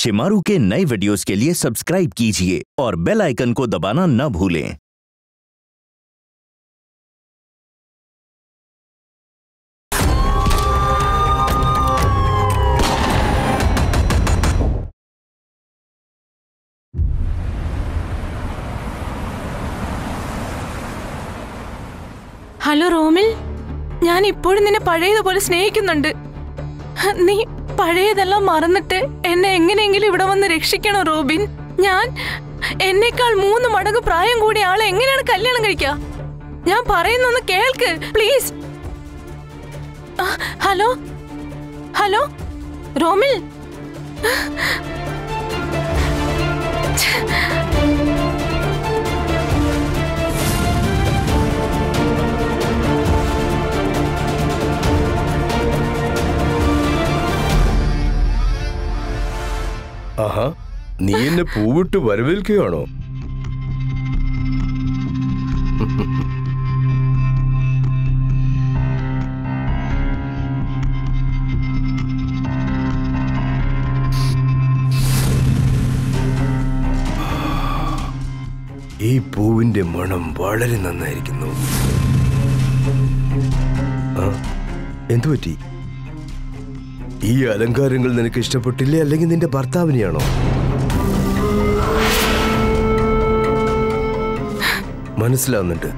शिमारू के नए वीडियोस के लिए सब्सक्राइब कीजिए और बेल आइकन को दबाना न भूलें। ഹലോ റോമിൽ, ഞാൻ ഇപ്പോഴും നിന്നെ പഴയതുപോലെ സ്നേഹിക്കുന്നുണ്ട്. നീ പഴയതെല്ലാം മറന്നിട്ട് എന്നെ എങ്ങനെയെങ്കിലും ഇവിടെ വന്ന് രക്ഷിക്കണം റോബിൻ. ഞാൻ എന്നേക്കാൾ 3 മടങ്ങ് പ്രായം കൂടിയ ആളെ എങ്ങനെയാണ് കല്യാണം കഴിക്കുക? ഞാൻ പറയുന്നൊന്ന് കേൾക്ക് പ്ലീസ്. ഹലോ ഹലോ റോമിൽ, ആഹാ, നീ എന്നെ പൂവിട്ട് വരവേൽക്കുകയാണോ? ഈ പൂവിന്റെ മണം വളരെ നന്നായിരിക്കുന്നു. എന്തുപറ്റി? ഈ അലങ്കാരങ്ങൾ നിനക്ക് ഇഷ്ടപ്പെട്ടില്ലേ, അല്ലെങ്കിൽ നിന്റെ ഭർത്താവിനെയാണോ? മനസ്സിലാവുന്നുണ്ട്.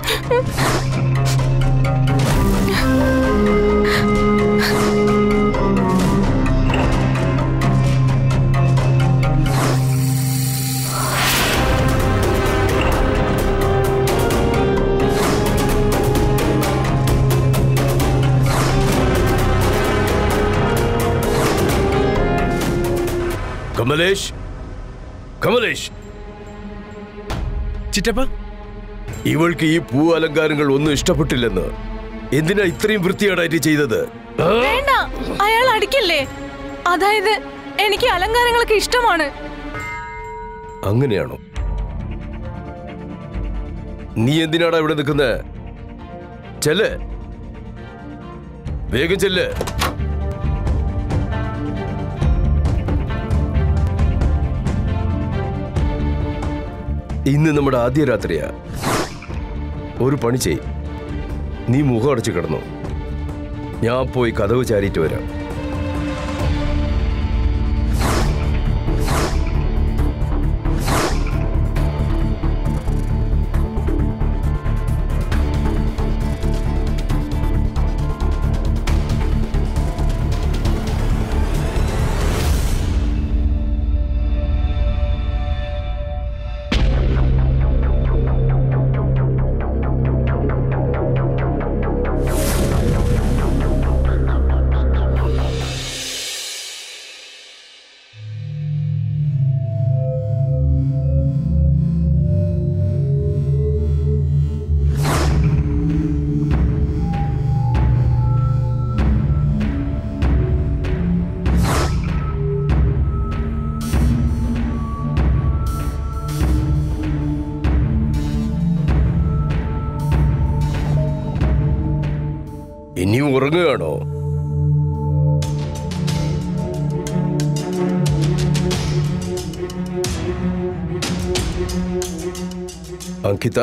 കമലേഷ്, കമലേഷ്, ചിറ്റപ്പ, ഇവൾക്ക് ഈ പൂ അലങ്കാരങ്ങൾ ഒന്നും ഇഷ്ടപ്പെട്ടില്ലെന്ന്. എന്തിനാ ഇത്രയും വൃത്തികേടായിട്ട് ചെയ്തത്? വേണ്ട, അയാൾ അടിക്കല്ലേ. അതായത് എനിക്ക് അലങ്കാരങ്ങളൊക്കെ ഇഷ്ടമാണ്. അങ്ങനെയാണോ? നീ എന്തിനാടാ ഇവിടെ നിൽക്കുന്നത്? ചെല്ല്, വേഗം ചെല്ല്. ഇന്ന് നമ്മുടെ ആദ്യ രാത്രിയാ. ഒരു പണി ചെയ്, നീ മുഖം അടച്ചു കിടന്നു. ഞാൻ പോയി കതവ് ചാരിയിട്ട് വരാം. ഇനിയും ഉറങ്ങുകയാണോ? അങ്കിത,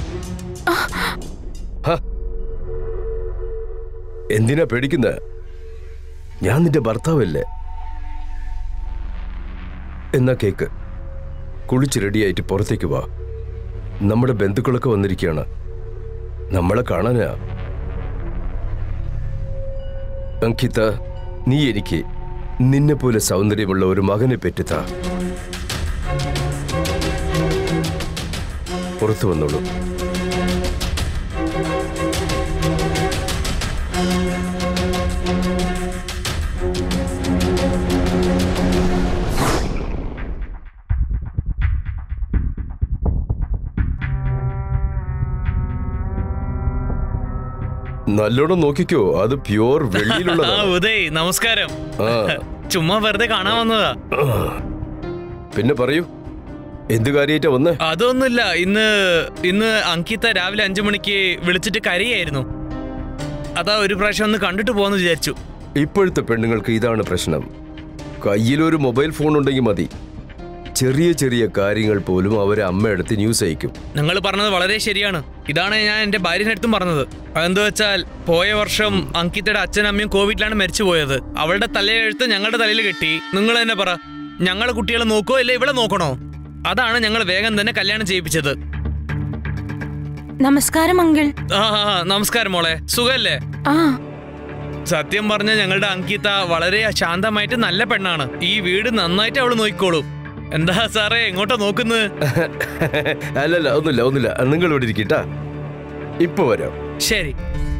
എന്തിനാ പേടിക്കുന്നത്? ഞാൻ നിന്റെ ഭർത്താവല്ലേ. എന്നാ കേക്ക്, കുളിച്ച് റെഡിയായിട്ട് പുറത്തേക്ക് വാ. നമ്മുടെ ബന്ധുക്കളൊക്കെ വന്നിരിക്കുകയാണ്, നമ്മളെ കാണാനാ. അങ്കിത, നീ എനിക്ക് നിന്നെ പോലെ സൗന്ദര്യമുള്ള ഒരു മകനെ പെറ്റുതാ. പുറത്തു വന്നോളൂ. നല്ലോണം നോക്കിക്കോ, അത് പ്യൂർ വെള്ളിയിലുള്ളതാണ്. നമസ്കാരം. ചുമ്മാ വെറുതെ കാണാൻ വന്നതാ. പിന്നെ പറയൂ, എന്ത് കാര്യമായിട്ടാ വന്നേ? അതൊന്നുമില്ല, ഇന്ന് അങ്കിത രാവിലെ 5 മണിക്ക് വിളിച്ചിട്ട് കരയായിരുന്നു. അതാ ഒരു പ്രാവശ്യം ഒന്ന് കണ്ടിട്ട് പോവാന്ന് വിചാരിച്ചു. ഇപ്പോഴത്തെ പെണ്ണുങ്ങൾക്ക് ഇതാണ് പ്രശ്നം. കയ്യിലൊരു മൊബൈൽ ഫോൺ ഉണ്ടെങ്കിൽ മതി. ചെറിയ ചെറിയ കാര്യങ്ങൾ പോലും അവരെ അമ്മയെടുത്ത് ന്യൂസ് അയക്കും. നിങ്ങൾ പറഞ്ഞത് വളരെ ശരിയാണ്. ഇതാണ് ഞാൻ എൻ്റെ ഭാര്യനടുത്തും പറഞ്ഞത്. അതെന്താ വെച്ചാൽ പോയ വർഷം അങ്കിതയുടെ അച്ഛനും അമ്മയും കോവിഡിലാണ് മരിച്ചു പോയത്. അവളുടെ തലയെഴുത്ത് ഞങ്ങളുടെ തലയിൽ കെട്ടി. നിങ്ങൾ തന്നെ പറ, ഞങ്ങളെ കുട്ടികളെ നോക്കോ ഇല്ല ഇവിടെ നോക്കണോ? അതാണ് ഞങ്ങൾ വേഗം തന്നെ കല്യാണം ചെയ്യിപ്പിച്ചത്. നമസ്കാരം അങ്കിൾ. നമസ്കാരം മോളെ, സുഖല്ലേ? സത്യം പറഞ്ഞ ഞങ്ങളുടെ അങ്കിത വളരെ ശാന്തമായിട്ട് നല്ല പെണ്ണാണ്. ഈ വീട് നന്നായിട്ട് അവള് നോക്കിക്കോളും. എന്താ സാറേ എങ്ങോട്ടാ നോക്കുന്നത്? അല്ലല്ല, ഒന്നുമില്ല. നിങ്ങൾ ഇവിടെ ഇരിക്കട്ടാ, ഇപ്പൊ വരാം. ശരി.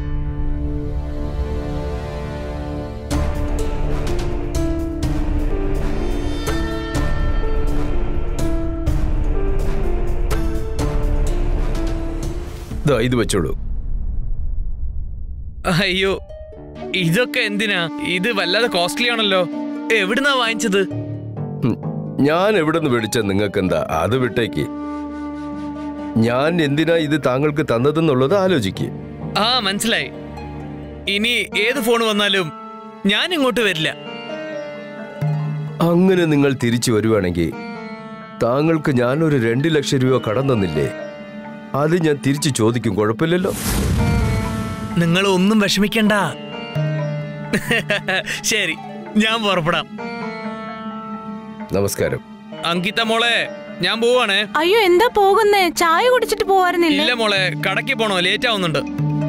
ഇത് വെച്ചോളൂ. അയ്യോ, ഇതൊക്കെ എന്തിനാ? ഇത് വല്ലാതെ കോസ്റ്റ്ലി ആണല്ലോ. എവിടുന്നാ വാങ്ങിച്ചത്? ഞാൻ എവിടുന്ന് മേടിച്ച നിങ്ങൾക്ക് എന്താ? അത് വിട്ടേക്ക്. ഞാൻ എന്തിനാ ഇത് താങ്കൾക്ക് തന്നതെന്നുള്ളത് ആലോചിക്ക്. മനസ്സിലായി. ഇനി ഏത് ഫോൺ വന്നാലും ഞാൻ ഇങ്ങോട്ട് വരില്ല. അങ്ങനെ നിങ്ങൾ തിരിച്ചു വരുവാണെങ്കിൽ താങ്കൾക്ക് ഞാനൊരു 2 ലക്ഷം രൂപ കടം തന്നില്ലേ? അത് ഞാൻ തിരിച്ചു ചോദിക്കും, കുഴപ്പമില്ലല്ലോ. നിങ്ങൾ ഒന്നും വിഷമിക്കണ്ട. ശരി, ഞാൻ പുറപ്പെടാം. നമസ്കാരം. അങ്കിത മോളെ, ഞാൻ പോവാണേ. അയ്യോ, എന്താ പോകുന്നേ? ചായ കുടിച്ചിട്ട് പോവാറുന്നില്ല? ഇല്ല മോളെ, കടയ്ക്ക് പോണോ, ലേറ്റ് ആവുന്നുണ്ട്.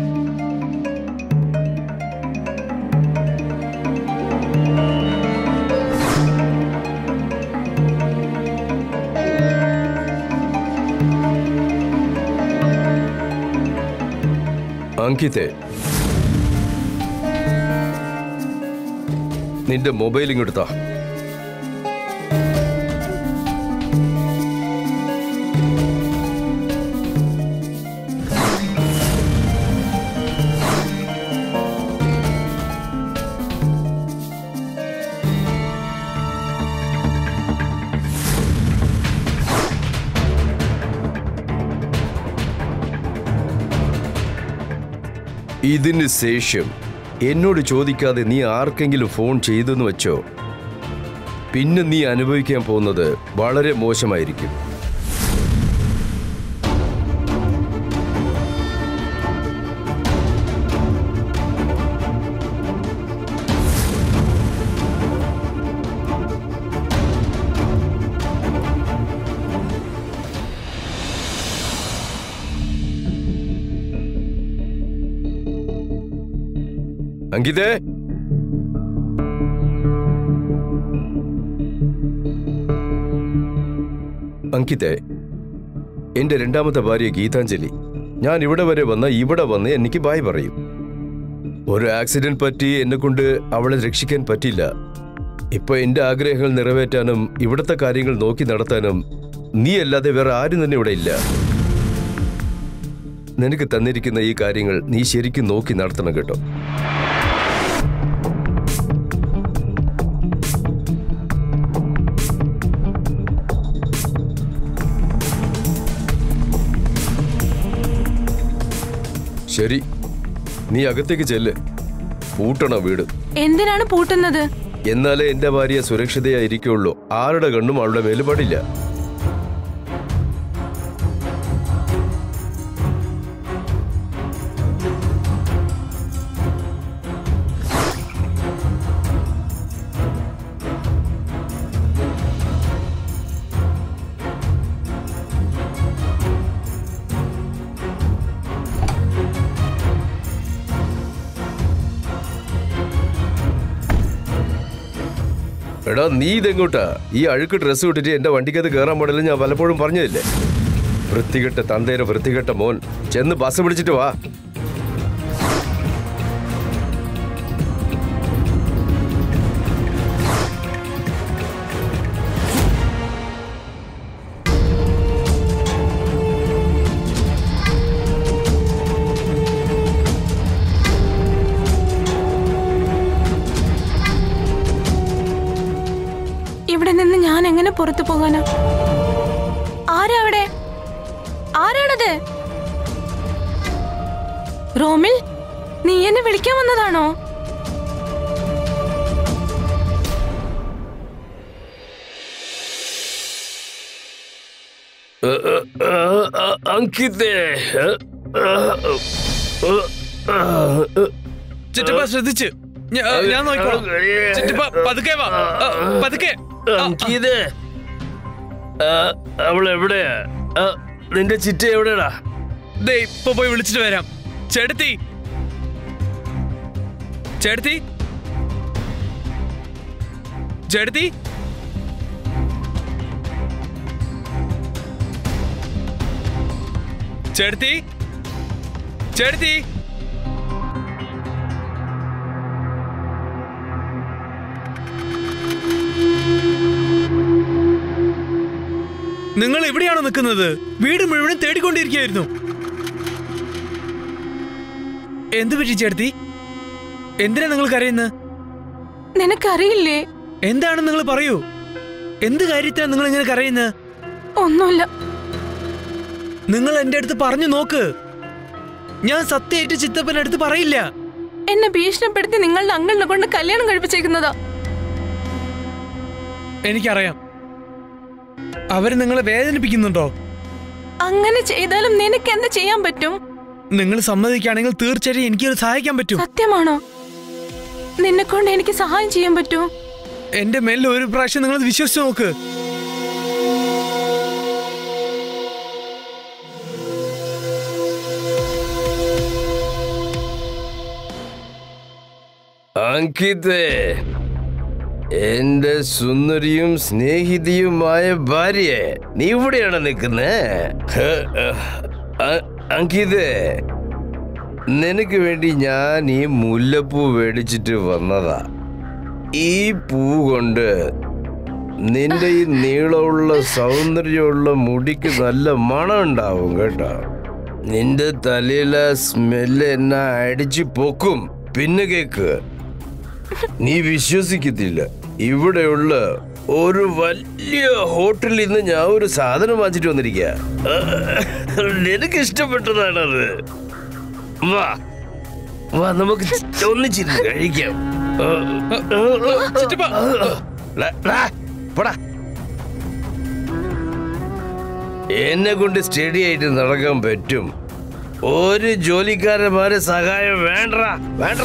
അങ്കിതേ, നിന്റെ മൊബൈൽ ഇങ്ങെടുത്താ. ഇതിന് ശേഷം എന്നോട് ചോദിക്കാതെ നീ ആർക്കെങ്കിലും ഫോൺ ചെയ്തെന്ന് വെച്ചോ, പിന്നെ നീ അനുഭവിക്കാൻ പോകുന്നത് വളരെ മോശമായിരിക്കും. അങ്കിതേ, അങ്കിതേ, എന്റെ 2ാമത്തെ ഭാര്യ ഗീതാഞ്ജലി. ഞാൻ ഇവിടെ വരെ ഇവിടെ വന്ന് എനിക്ക് ബായ് പറയും. ഒരു ആക്സിഡന്റ് പറ്റി എന്നെ കൊണ്ട് അവളെ രക്ഷിക്കാൻ പറ്റില്ല. ഇപ്പൊ എന്റെ ആഗ്രഹങ്ങൾ നിറവേറ്റാനും ഇവിടുത്തെ കാര്യങ്ങൾ നോക്കി നടത്താനും നീ അല്ലാതെ വേറെ ആരും തന്നെ ഇവിടെ ഇല്ല. നിനക്ക് തന്നിരിക്കുന്ന ഈ കാര്യങ്ങൾ നീ ശരിക്കും നോക്കി നടത്തണം കേട്ടോ. ശരി, നീ അകത്തേക്ക് ചെല്ല്. പൂട്ടണം വീട്. എന്തിനാണ് പൂട്ടുന്നത്? എന്നാലേ എന്റെ ഭാര്യ സുരക്ഷിതയായിരിക്കുള്ളൂ. ആരുടെ കണ്ണും അവളുടെ മേല് പാടില്ല. എടാ, നീ ഇതെങ്ങോട്ടാ? ഈ അഴുക്ക് ഡ്രസ്സ് ഇട്ടിട്ട് എന്റെ വണ്ടിക്കകത്ത് കയറാൻ പാടില്ല, ഞാൻ പലപ്പോഴും പറഞ്ഞതില്ലേ? വൃത്തികെട്ട തന്തേരെ വൃത്തികെട്ട മോൻ, ചെന്ന് ബസ് പിടിച്ചിട്ട് വാ. ഇവിടെ നിന്ന് ഞാൻ എങ്ങനെ പുറത്തു പോകാനാ? ആരാ അവിടെ? ആരാണത്? റോമിൽ, നീ എന്നെ വിളിക്കാൻ വന്നതാണോ? അങ്കിതേ, ചിറ്റപ്പ ശ്രദ്ധിച്ച്, ഞാൻ നോക്കിക്കോളാം. ചിറ്റപ്പ പതുക്കെ വാ, പതുക്കെ. അങ്കിതേ, അവളെവിടെയാ? നിന്റെ ചിറ്റ എവിടെയാടാ? ദേ ഇപ്പൊ പോയി വിളിച്ചിട്ട് വരാം. ചേട്ടത്തി, ചേട്ടത്തി, ചേട്ടത്തി, ചേട്ടത്തി, ചേട്ടത്തി. നിങ്ങൾ എവിടെയാണോ നിൽക്കുന്നത്? വീട് മുഴുവൻ തേടിക്കൊണ്ടിരിക്കുകയായിരുന്നു. എന്ത് പറ്റി ചേട്ടത്തി? എന്തിനാ നിങ്ങൾ കരയുന്നത്? നിനക്കറിയില്ലേ? എന്താണ് നിങ്ങൾ പറയൂ. എന്ത് കാര്യത്തിനാണ് നിങ്ങൾ ഇങ്ങനെ കരയുന്നത്? ഒന്നുമില്ല. നിങ്ങൾ എന്റെ അടുത്ത് പറഞ്ഞു നോക്ക്. ഞാൻ സത്യമായിട്ട് ചിത്തപ്പന്റെ അടുത്ത് പറയില്ല. എന്നെ ഭീഷണിപ്പെടുത്തി നിങ്ങളുടെ അങ്കിളിനെ കൊണ്ട് കല്യാണം കഴിപ്പിച്ചേക്കുന്നതാ. എനിക്കറിയാം. അവര് നിങ്ങളെ വേദനിപ്പിക്കുന്നുണ്ടോ? അങ്ങനെ ചെയ്താലും നിനക്ക് എന്ത് ചെയ്യാൻ പറ്റും? നിങ്ങൾ സമ്മതിക്കുകയാണെങ്കിൽ തീർച്ചയായും എനിക്കത് സഹായിക്കാൻ പറ്റും. സത്യമാണോ? നിന്നെ കൊണ്ട് എനിക്ക് സഹായം ചെയ്യാൻ പറ്റുമോ? എന്റെ മേലിൽ ഒരു പ്രാവശ്യം നിങ്ങൾ വിശ്വസിച്ച് നോക്ക്. അങ്കിതേ, എന്റെ സുന്ദരിയും സ്നേഹിതയുമായ ഭാര്യയെ, നീ ഇവിടെയാണ് നിൽക്കുന്നത്? അങ്കിതേ, നിനക്ക് വേണ്ടി ഞാൻ ഈ മുല്ലപ്പൂ മേടിച്ചിട്ട് വന്നതാ. ഈ പൂ കൊണ്ട് നിന്റെ ഈ നീളമുള്ള സൗന്ദര്യമുള്ള മുടിക്ക് നല്ല മണം ഉണ്ടാവും കേട്ടോ. നിന്റെ തലയിലെ സ്മെല്ല് എന്നെ അടിച്ചു പൊക്കും. പിന്നെ കേക്ക്, നീ വിശ്വസിക്കത്തില്ല, ഇവിടെയുള്ള ഒരു വലിയ ഹോട്ടലിൽ നിന്ന് ഞാൻ ഒരു സാധനം വാങ്ങിച്ചിട്ട് വന്നിരിക്കുക. നിനക്ക് ഇഷ്ടപ്പെട്ടതാണത്. വാ വാ, നമുക്ക് ഒന്നിച്ചിരുന്ന് കഴിക്കാം. എന്നെ കൊണ്ട് സ്റ്റഡി ആയിട്ട് നടക്കാൻ പറ്റും. ഒരു ജോലിക്കാരന്മാരെ സഹായം വേണ്ട വേണ്ട.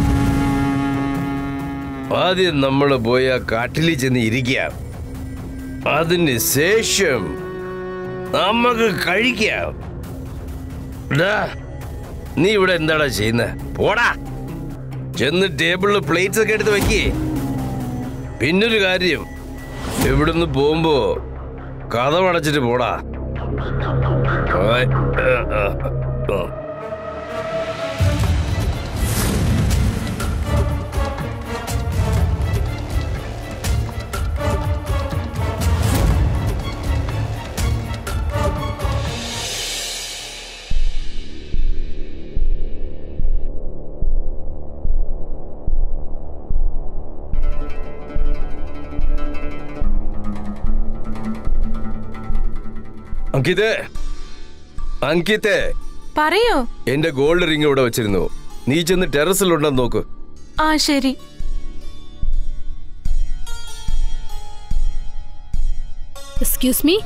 ആദ്യം നമ്മൾ പോയി ആ കാട്ടിൽ ചെന്ന് ഇരിക്കാം. അതിന് ശേഷം നമുക്ക് കഴിക്കാം. നീ ഇവിടെ എന്താടാ ചെയ്യുന്നത്? പോടാ, ചെന്ന് ടേബിളിൽ പ്ലേറ്റ്സ് ഒക്കെ എടുത്ത് വെക്കേ. പിന്നൊരു കാര്യം, ഇവിടുന്ന് പോകുമ്പോ കഥ അടച്ചിട്ട് പോടാ. അങ്കിതേ, അങ്കിതേ, പറയോ? എന്റെ ഗോൾഡ് റിംഗ് ഇവിടെ വെച്ചിരുന്നു. നീ ചെന്ന് ടെറസിലുണ്ടെന്ന് നോക്ക്. ആ ശരി. Excuse me.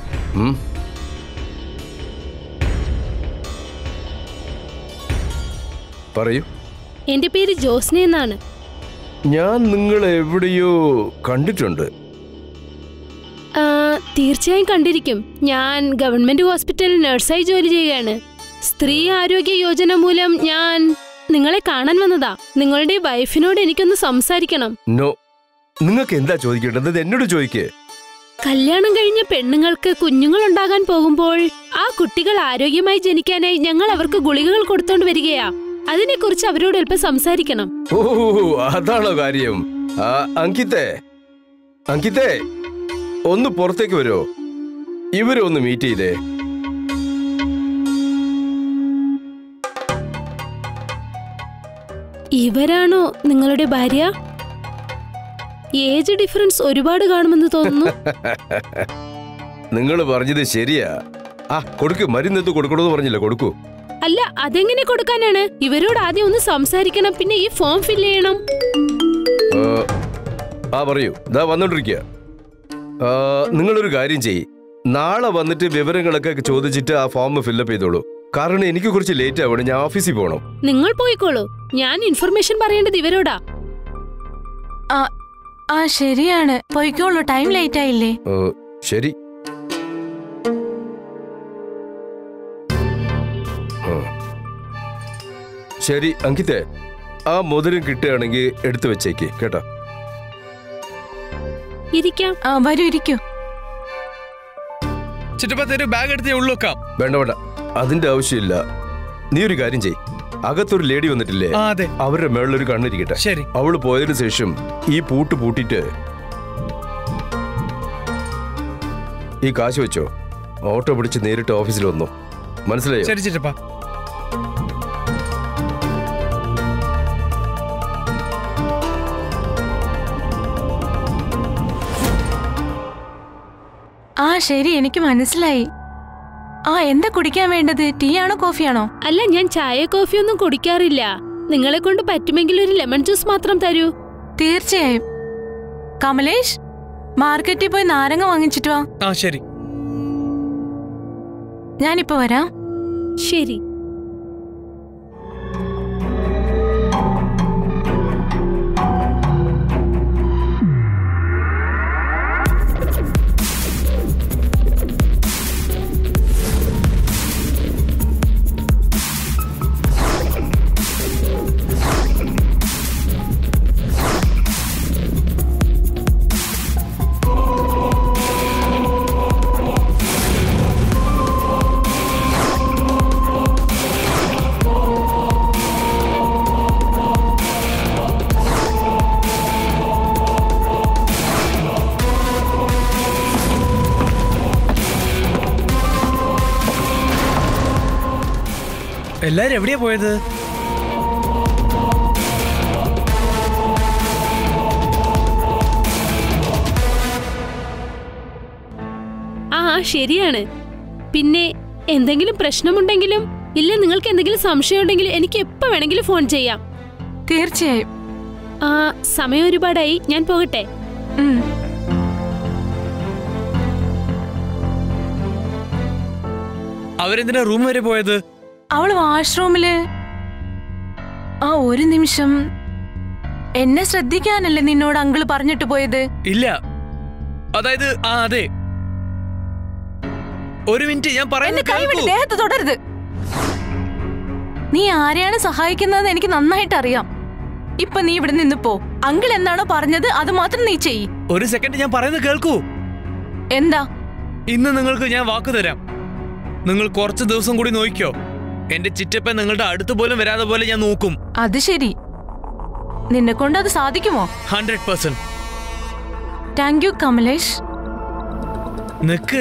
പറയൂ. എന്റെ പേര് ജോസ്ന എന്നാണ്. ഞാൻ നിങ്ങളെ എവിടെയോ കണ്ടിട്ടുണ്ട്. തീർച്ചയായും കണ്ടിരിക്കും. ഞാൻ ഗവൺമെന്റ് ഹോസ്പിറ്റലിൽ നഴ്സായി ജോലി ചെയ്യുകയാണ്. സ്ത്രീ ആരോഗ്യ യോജന മൂലം ഞാൻ നിങ്ങളെ കാണാൻ വന്നതാ. നിങ്ങളുടെ വൈഫിനോട് എനിക്കൊന്ന് സംസാരിക്കണം. നോ, നിങ്ങൾക്ക് എന്താ ചോദിക്കേണ്ടത്? എന്നോട് ചോദിക്കേ. കല്യാണം കഴിഞ്ഞ പെണ്ണുങ്ങൾക്ക് കുഞ്ഞുങ്ങൾ ഉണ്ടാകാൻ പോകുമ്പോൾ ആ കുട്ടികൾ ആരോഗ്യമായി ജനിക്കാനായി ഞങ്ങൾ അവർക്ക് ഗുളികകൾ കൊടുത്തോണ്ട് വരികയാ. അതിനെക്കുറിച്ച് അവരോട് അല്പം സംസാരിക്കണം. ഓ, അതാണോ കാര്യം? അങ്കിതേ, അങ്കിതേ, ഒന്ന് പുറത്തേക്ക് വരുമോ? ഇവരെ ഒന്ന് മീറ്റ് ചെയ്തേ. ഇവരാണോ നിങ്ങളുടെ ഭാര്യ? ഏജ് ഡിഫറൻസ് ഒരുപാട് കാണുമെന്ന് തോന്നുന്നു. നിങ്ങൾ പറഞ്ഞത് ശരിയാ. കൊടുക്കൂ, മരുന്നെടുത്ത് കൊടുക്കണമെന്ന് പറഞ്ഞില്ല, കൊടുക്കൂ. അല്ല, അതെങ്ങനെ കൊടുക്കാനാണ്? ഇവരോട് ആദ്യം ഒന്ന് സംസാരിക്കണം, പിന്നെ ഈ ഫോം ഫില്ല് ചെയ്യണം. പറയൂ, ദാ വന്നോണ്ടിരിക്കുക. നിങ്ങളൊരു കാര്യം ചെയ്യ്, നാളെ വന്നിട്ട് വിവരങ്ങളൊക്കെ ചോദിച്ചിട്ട് ആ ഫോം ഫില്ലപ്പ് ചെയ്തോളൂ. കാരണം എനിക്ക് കുറച്ച് ലേറ്റ് ആവണം, ഞാൻ ഓഫീസിൽ പോകണം. നിങ്ങൾ പോയിക്കോളൂ, ഞാൻ ഇൻഫർമേഷൻ പറയേണ്ടത് ഇവരോടാ. ആ ശരിയാണ്, പോയിക്കോളൂ, ടൈം ലേറ്റ് ആയില്ലേ? ശരി. ശരി അങ്കിതേ, ആ മോതിരം കിട്ടുകയാണെങ്കിൽ എടുത്തു വെച്ചേക്ക് കേട്ടോ. ഇരിക്കാം. വരൂ, ഇരിക്കൂ. ചുറ്റപ്പത്തൊരു ബാഗ് എടുത്ത് ഞാൻ ഉള്ളുവെക്കാം. വേണ്ട വേണ്ട, അതിന്റെ ആവശ്യമില്ല. നീ ഒരു കാര്യം ചെയ്, അകത്തൊരു ലേഡി വന്നിട്ടില്ലേ, അവരുടെ മേളിലൊരു കണ്ണിരിക്കട്ടെ. ശരി. അവള് പോയതിനു ശേഷം ഈ പൂട്ട് പൂട്ടിട്ട് ഈ കാശ് വെച്ചോ, ഓട്ടോ പിടിച്ച് നേരിട്ട് ഓഫീസിൽ വന്നു. മനസ്സിലായോ? ശരി ചിറ്റപ്പ. ശരി, എനിക്ക് മനസ്സിലായി. എന്താ കുടിക്കാൻ വേണ്ടത്? ടീ ആണോ കോഫിയാണോ? അല്ല, ഞാൻ ചായ കോഫി ഒന്നും കുടിക്കാറില്ല. നിങ്ങളെ കൊണ്ട് പറ്റുമെങ്കിൽ ഒരു ലെമൺ ജ്യൂസ് മാത്രം തരൂ. തീർച്ചയായും. കമലേഷ്, മാർക്കറ്റിൽ പോയി നാരങ്ങ വാങ്ങിച്ചിട്ട് വാ. ശരി. ഞാനിപ്പോ വരാം. ശരി. എല്ലാരും എവിടെയാ പോയത്? ശരിയാണ്. പിന്നെ എന്തെങ്കിലും പ്രശ്നമുണ്ടെങ്കിലും ഇല്ല നിങ്ങൾക്ക് എന്തെങ്കിലും സംശയം ഉണ്ടെങ്കിലും എനിക്ക് എപ്പോ വേണമെങ്കിലും ഫോൺ ചെയ്യാം. തീർച്ചയായും. സമയം ഒരുപാടായി, ഞാൻ പോകട്ടെ. അവരെന്തിനാ റൂം വരെ പോയത്? അവള് വാഷ്റൂമില്. ഒരു നിമിഷം, എന്നെ ശ്രദ്ധിക്കാനല്ലേ നിന്നോട് അങ്കിള് പറഞ്ഞിട്ട് പോയത്? ഇല്ല, അതായത് അതെ. ഒരു മിനിറ്റ്, ഞാൻ പറയുന്നത് ദേഹത്ത് തൊടരുത്. നീ ആരെയാണ് സഹായിക്കുന്നതെന്ന് എനിക്ക് നന്നായിട്ട് അറിയാം. ഇപ്പൊ നീ ഇവിടെ നിന്ന് പോ. അങ്കിൾ എന്താണോ പറഞ്ഞത് അത് മാത്രം നീ ചെയ്യ്. ഒരു സെക്കൻഡ്, ഞാൻ പറയുന്നത് കേൾക്കൂ. എന്താ? ഇന്ന് നിങ്ങൾക്ക് ഞാൻ വാക്ക് തരാം. നിങ്ങൾ കുറച്ച് ദിവസം കൂടി നോക്കിക്കോ. എന്റെ ചിറ്റപ്പൻ നിങ്ങളുടെ അടുത്ത് പോലും വരാതെ പോലെ ഞാൻ നോക്കും. അത് ശരി, നിന്നെ കൊണ്ട് അത് സാധിക്കുമോ? 100%. Thank you Kamlesh. നിക്ക്,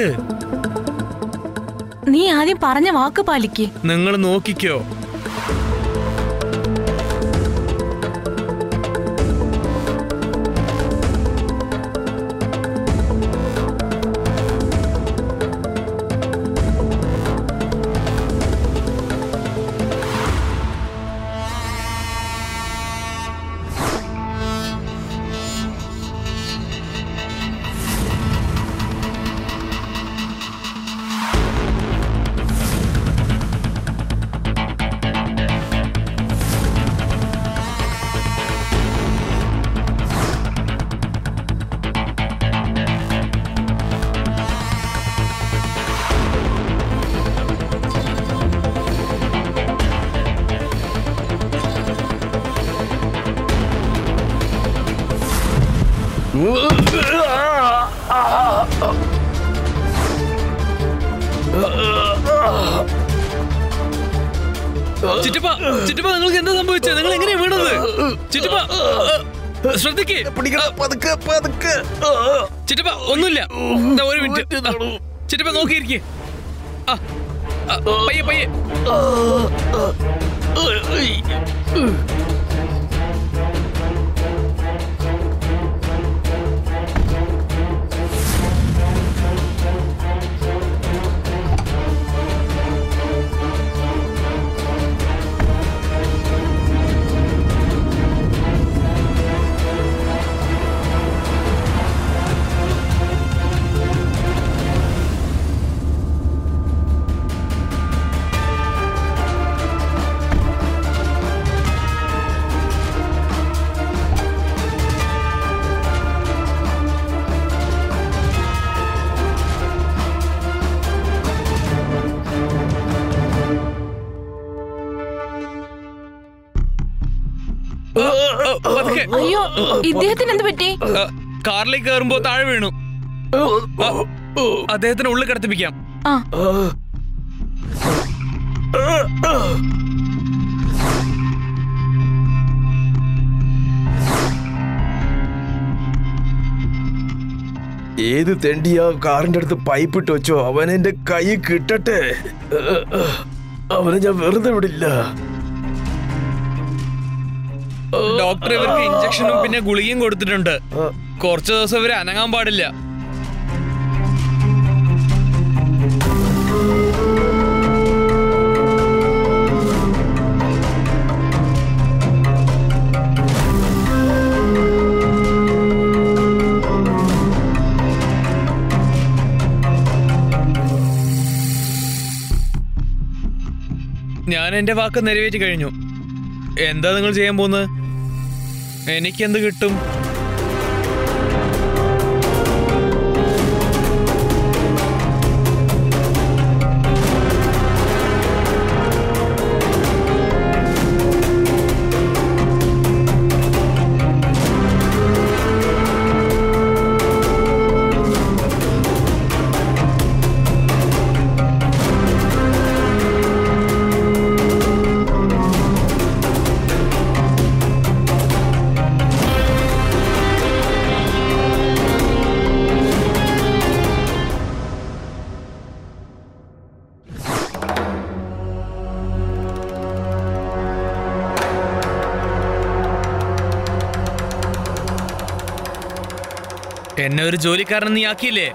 നീ ആദ്യം പറഞ്ഞ വാക്ക് പാലിക്ക്. നിങ്ങൾ നോക്കിക്കോ. ചിറ്റപ്പ, ചിറ്റപ്പ, നിങ്ങൾക്ക് എന്താ സംഭവിച്ചത്? നിങ്ങൾ എങ്ങനെയാ വീണത്? ചിറ്റപ്പ, ശ്രദ്ധിക്കേ. ചിറ്റപ്പ, ഒന്നുമില്ല. ഒരു മിനിറ്റ്, ചിറ്റപ്പ നോക്കിയിരിക്കേ. പയ്യെ പയ്യെ. നിക്ക്. അയ്യോ, ഇദ്ദേഹത്തിന് എന്ത് പറ്റി? കാറിലേക്ക് കയറുമ്പോ താഴെ വീണു. അദ്ദേഹത്തിന് ഉള്ളിൽ കിടത്തിപ്പിക്കാം. ഏത് തെണ്ടിയാ കാറിന്റെ അടുത്ത് പൈപ്പ് ഇട്ട് വെച്ചോ? അവൻ എന്റെ കൈ കിട്ടട്ടെ. അവനെ ഞാൻ വെറുതെ വിടില്ല. ഡോക്ടർ ഇവർക്ക് ഇഞ്ചക്ഷനും പിന്നെ ഗുളികയും കൊടുത്തിട്ടുണ്ട്. കുറച്ചു ദിവസം ഇവര് അനങ്ങാൻ പാടില്ല. ഞാൻ എന്റെ വാക്ക് നിറവേറ്റി കഴിഞ്ഞു. എന്താ നിങ്ങൾ ചെയ്യാൻ പോകുന്നത്? എനിക്കെന്ത് കിട്ടും? എന്നെ ഒരു ജോലിക്കാരൻ നീ ആക്കിയില്ലേ?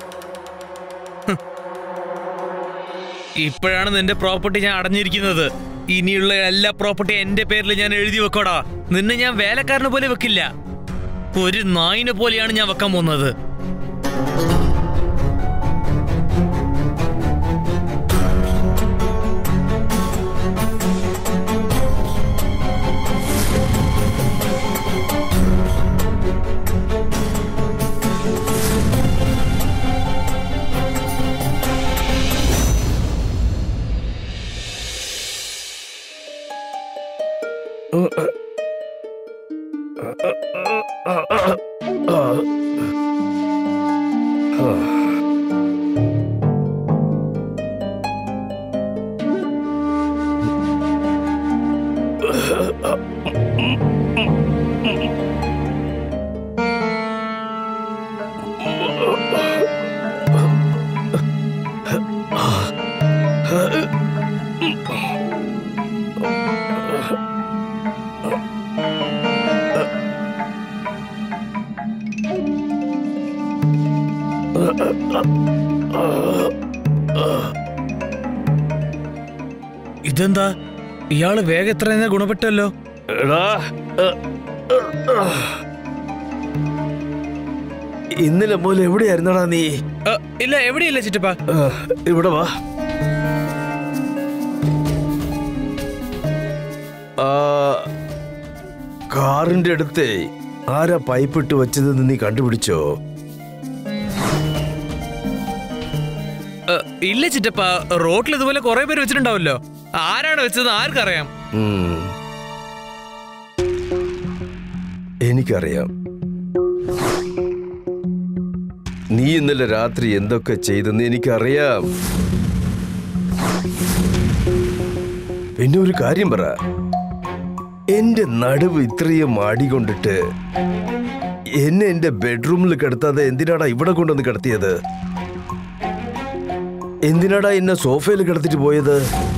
ഇപ്പോഴാണ് നിന്റെ പ്രോപ്പർട്ടി ഞാൻ അടഞ്ഞിരിക്കുന്നത്. ഇനിയുള്ള എല്ലാ പ്രോപ്പർട്ടി എന്റെ പേരിൽ ഞാൻ എഴുതി വെക്കോടാ. നിന്നെ ഞാൻ വേലക്കാരനെ പോലെ വെക്കില്ല, ഒരു നായിനെ പോലെയാണ് ഞാൻ വെക്കാൻ പോകുന്നത്. ഇതെന്താ? ഇയാള് വേഗം എത്ര ഗുണപ്പെട്ടല്ലോ. ഇന്നലെ പോലെ എവിടെയായിരുന്നടാ നീ? ഇല്ല, എവിടെയില്ല ചിറ്റപ്പ. ഇവിടെ വാ. കാറിന്റെ അടുത്തേ ആരാ പൈപ്പ് ഇട്ട് വെച്ചതെന്ന് നീ കണ്ടുപിടിച്ചോ? ഇല്ല ചിറ്റപ്പ, റോട്ടിൽ ഇതുപോലെ കുറെ പേര് വെച്ചിട്ടുണ്ടാവല്ലോ. ആരാണ് വെച്ചത് ആർക്കറിയാം? എനിക്കറിയാം. നീ ഇന്നലെ രാത്രി എന്തൊക്കെ ചെയ്തെന്ന് എനിക്കറിയാം. പിന്നെ ഒരു കാര്യം പറ, എന്റെ നടുവ് ഇത്രയും ആടികൊണ്ടിട്ട് എന്നെ എന്റെ ബെഡ്റൂമിൽ കിടത്താതെ എന്തിനാടാ ഇവിടെ കൊണ്ടുവന്ന് കിടത്തിയത്? എന്തിനാടാ എന്നെ സോഫയിൽ കിടത്തിട്ട് പോയത്?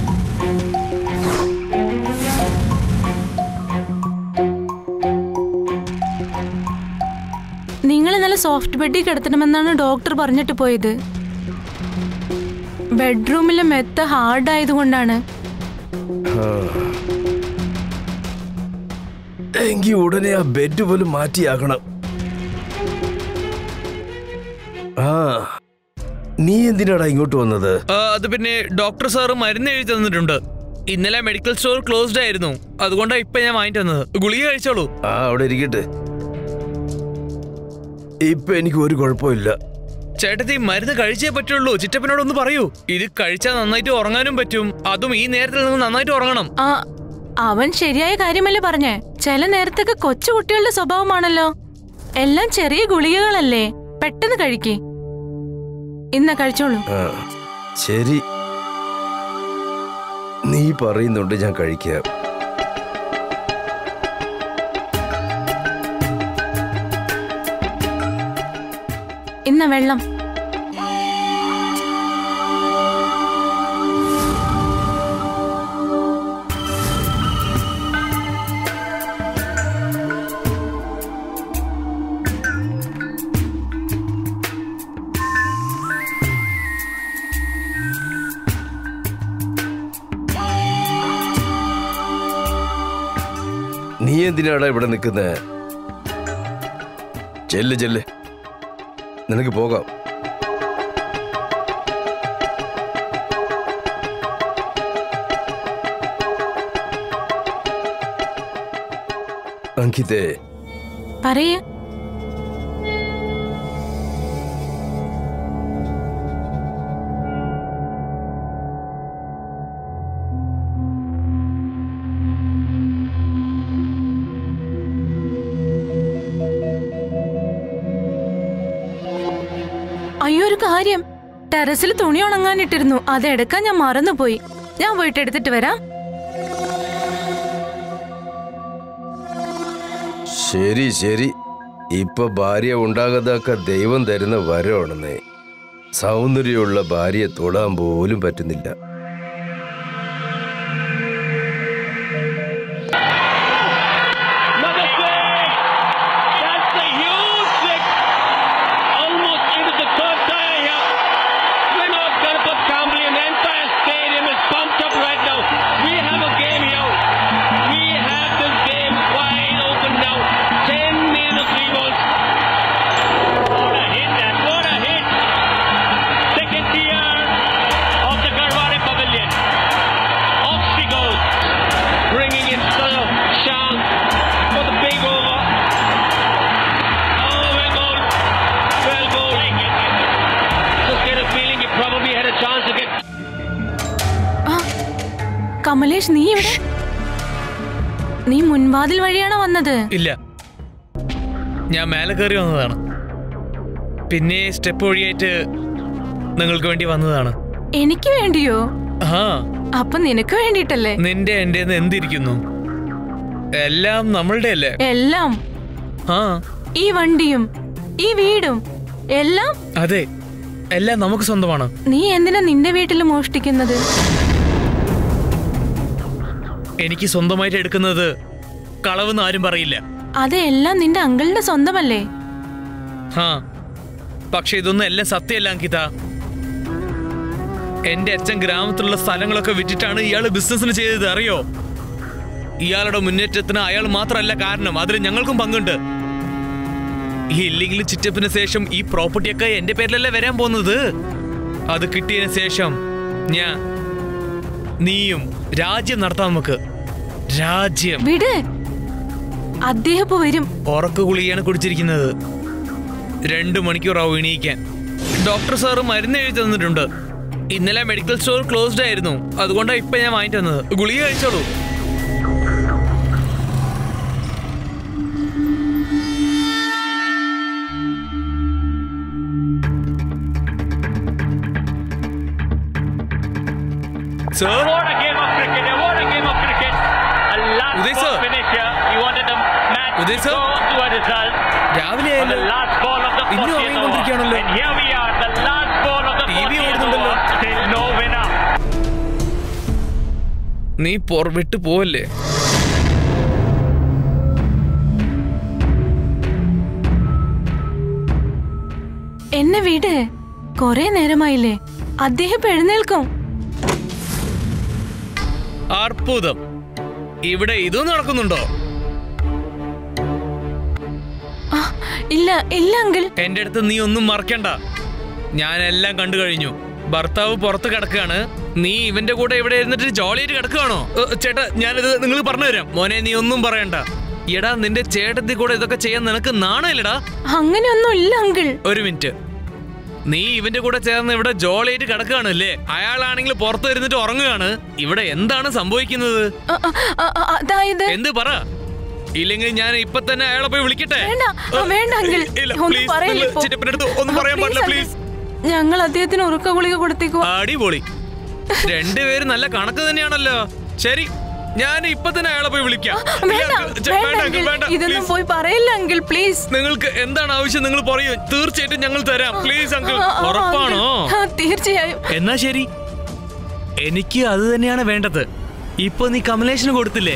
നിങ്ങൾ നല്ല സോഫ്റ്റ് ബെഡിൽ കിടത്തണമെന്നാണ് ഡോക്ടർ പറഞ്ഞിട്ട് പോയത്. ബെഡ്റൂമിലെ മെത്ത ഹാർഡ് ആയതുകൊണ്ടാണ്. എങ്കിൽ ഉടനെ ആ ബെഡ് പോലും മാറ്റിയാക്കണം. നീ എന്തിനാടാ ഇങ്ങോട്ട് വന്നത്? അത് പിന്നെ ഡോക്ടർ സാറ് മരുന്ന് എഴുതി തന്നിട്ടുണ്ട്. ഇന്നലെ മെഡിക്കൽ സ്റ്റോർ ക്ലോസ്ഡ് ആയിരുന്നു, അതുകൊണ്ടാണ് ഇപ്പൊ ഞാൻ വാങ്ങിട്ട് വന്നത്. ഗുളിക കഴിച്ചോളൂ. അവിടെ ഇരിക്കട്ടെ. ഇപ്പൊ എനിക്ക് ഒരു കുഴപ്പമില്ല. ചേട്ടത്തി, മരുന്ന് കഴിച്ചേ പറ്റുള്ളൂ. ചിറ്റപ്പനോടൊന്ന് പറയൂ. ഇത് കഴിച്ചാൽ നന്നായിട്ട് ഉറങ്ങാനും പറ്റും. അതും ഈ നേരത്തിൽ നിങ്ങൾ നന്നായിട്ട് ഉറങ്ങണം. അവൻ ശരിയായ കാര്യമല്ലേ പറഞ്ഞേ? ചില നേരത്തൊക്കെ കൊച്ചുകുട്ടികളുടെ സ്വഭാവമാണല്ലോ. എല്ലാം ചെറിയ ഗുളികകളല്ലേ, പെട്ടെന്ന് കഴിക്കേ. ഇന്ന കഴിച്ചോളൂ. ശരി, നീ പറയുന്നുണ്ട്, ഞാൻ കഴിക്കാം. ഇന്ന വെള്ളം. നീ എന്തിനാടാ ഇവിടെ നിൽക്കുന്നേ? ചെല്ല് ചെല്ല്, നിനക്ക് പോകാം. അങ്കിതേ, പറയേ. അയ്യോ, ഒരു കാര്യം, ടെറസിൽ തുണി ഉണങ്ങാനിട്ടിരുന്നു, അതെടുക്കാൻ ഞാൻ മറന്നുപോയി. ഞാൻ പോയിട്ട് എടുത്തിട്ട് വരാം. ശരി ശരി, ഇപ്പൊ ഭാര്യ ഉണ്ടാകാതൊക്കെ ദൈവം തരുന്ന വരമാണെന്നേ. സൗന്ദര്യമുള്ള ഭാര്യയെ തൊടാൻ പോലും പറ്റുന്നില്ല. കമലേഷ്, നീ ഇവിടെ? നീ മുൻവാതിൽ വഴിയാണോ വന്നത്? ഇല്ല, ഞാൻ മേലെ കയറി വന്നതാണ്. പിന്നെ സ്റ്റെപ്പ് വഴിയായിട്ട് നിങ്ങൾക്ക് വേണ്ടി വന്നതാണ്. എനിക്ക് വേണ്ടിയോ? ആ, അപ്പൊ നിനക്ക് വേണ്ടിട്ടല്ലേ? നിന്റെ എന്റെ എന്തിരിക്കുന്നു? എല്ലാം നമ്മളുടെ അല്ലേ? എല്ലാം. ആ, ഈ വണ്ടിയും ഈ വീടും എല്ലാം. അതെ, എല്ലാം നമുക്ക് സ്വന്തമാണ്. നീ എന്തിനാ നിന്റെ വീട്ടിൽ മോഷ്ടിക്കുന്നത്? എനിക്ക് സ്വന്തമായിട്ട് എടുക്കുന്നത് കളവെന്ന് ആരും പറയില്ല. അതെല്ലാം നിന്റെ അങ്കിളിന്റെ സ്വന്തമല്ലേ? ആ, പക്ഷെ ഇതൊന്നും എല്ലാം സത്യമല്ല അങ്കിത. എന്റെ അച്ഛൻ ഗ്രാമത്തിലുള്ള സ്ഥലങ്ങളൊക്കെ വിറ്റിട്ടാണ് ഇയാള് ബിസിനസ്സിന് ചെയ്തത്, അറിയോ? ഇയാളുടെ മുന്നേറ്റത്തിന് അയാൾ മാത്രമല്ല കാരണം, അതിൽ ഞങ്ങൾക്കും പങ്കുണ്ട്. ഈ ഇല്ലീഗൽ ചിറ്റപ്പിന് ശേഷം ഈ പ്രോപ്പർട്ടിയൊക്കെ എന്റെ പേരിലല്ലേ വരാൻ പോകുന്നത്. അത് കിട്ടിയതിന് ശേഷം ഞാൻ നീയും രാജ്യം നടത്താം. നമുക്ക് രാജ്യം വിട്. അദ്ദേഹം വരും. ഉറക്ക ഗുളികയാണ് കുടിച്ചിരിക്കുന്നത്. 2 മണിക്കൂറാവും എണീക്കാൻ. ഡോക്ടർ സാറ് മരുന്ന് എഴുതി തന്നിട്ടുണ്ട്. ഇന്നലെ മെഡിക്കൽ സ്റ്റോർ ക്ലോസ്ഡ് ആയിരുന്നു, അതുകൊണ്ടാണ് ഇപ്പൊ ഞാൻ വാങ്ങിട്ട് തന്നത്. ഗുളിക കഴിച്ചോളൂ. Sir? What a game of cricket! What a game of cricket! A last Uday ball sir. finish here. He wanted the match Uday to sir. go to a result. രാവിലെ On the last ball of the 40th over. And here we are, the last ball of the 40th over. Still no winner. നീ വിട്ടു പോവല്ലേ? എന്നെ വിട്. കൊറേ നേരമായില്ലേ, അദ്ദേഹം എഴുന്നേൽക്കും. അർപ്പുതം. ഇവിടെ ഇതും നടക്കുന്നുണ്ടോ? ഇല്ല ഇല്ല അങ്കിൾ. എന്റെ അടുത്ത് നീ ഒന്നും മറക്കണ്ട. ഞാൻ എല്ലാം കണ്ടു കഴിഞ്ഞു. ഭർത്താവ് പുറത്ത് കിടക്കുകയാണ്, നീ ഇവന്റെ കൂടെ ഇവിടെ ഇരുന്നിട്ട് ജോളിയായിട്ട് കിടക്കുകയാണോ? ചേട്ടാ, ഞാനിത് നിങ്ങൾ പറഞ്ഞു തരാം. മോനെ, നീ ഒന്നും പറയണ്ട. എടാ, നിന്റെ ചേട്ടത്തി കൂടെ ഇതൊക്കെ ചെയ്യാൻ നിനക്ക് നാണമില്ലടാ. അങ്ങനെയൊന്നും ഇല്ല അങ്കിൾ. ഒരു മിനിറ്റ്. നീ ഇവന്റെ കൂടെ ചേർന്ന് ഇവിടെ ജോളിയായിട്ട് കിടക്കുകയാണല്ലേ? അയാളാണെങ്കിൽ പുറത്ത് ഇരുന്നിട്ട് ഉറങ്ങുകയാണ്. ഇവിടെ എന്താണ് സംഭവിക്കുന്നത്? അതായത് എന്ത് പറ, ഇല്ലെങ്കിൽ ഞാൻ ഇപ്പൊ തന്നെ അയാളെ പോയി വിളിക്കട്ടെ? ഒന്നും പറയാൻ പാടില്ല പ്ലീസ്. ഞങ്ങൾ അദ്ദേഹത്തിന് ഉറക്ക ഗുളിക കൊടുത്തേക്കുവാ. അടിപൊളി, രണ്ടുപേരും നല്ല കണക്ക് തന്നെയാണല്ലോ. ശരി, ഞാൻ ഇപ്പൊ തന്നെ അയാളെ പോയി വിളിക്കാം. ഇതൊന്നും പോയി പറയില്ല അങ്കിൾ, പ്ലീസ്. നിങ്ങൾക്ക് എന്താണ് ആവശ്യം നിങ്ങൾ പറയൂ, തീർച്ചയായിട്ടും ഞങ്ങൾ തരാം. Please uncle. ഉറപ്പാണോ? തീർച്ചയായും. എന്നാ ശരി, എനിക്ക് അത് തന്നെയാണ് വേണ്ടത്. ഇപ്പൊ നീ കമലേഷിന് കൊടുത്തില്ലേ?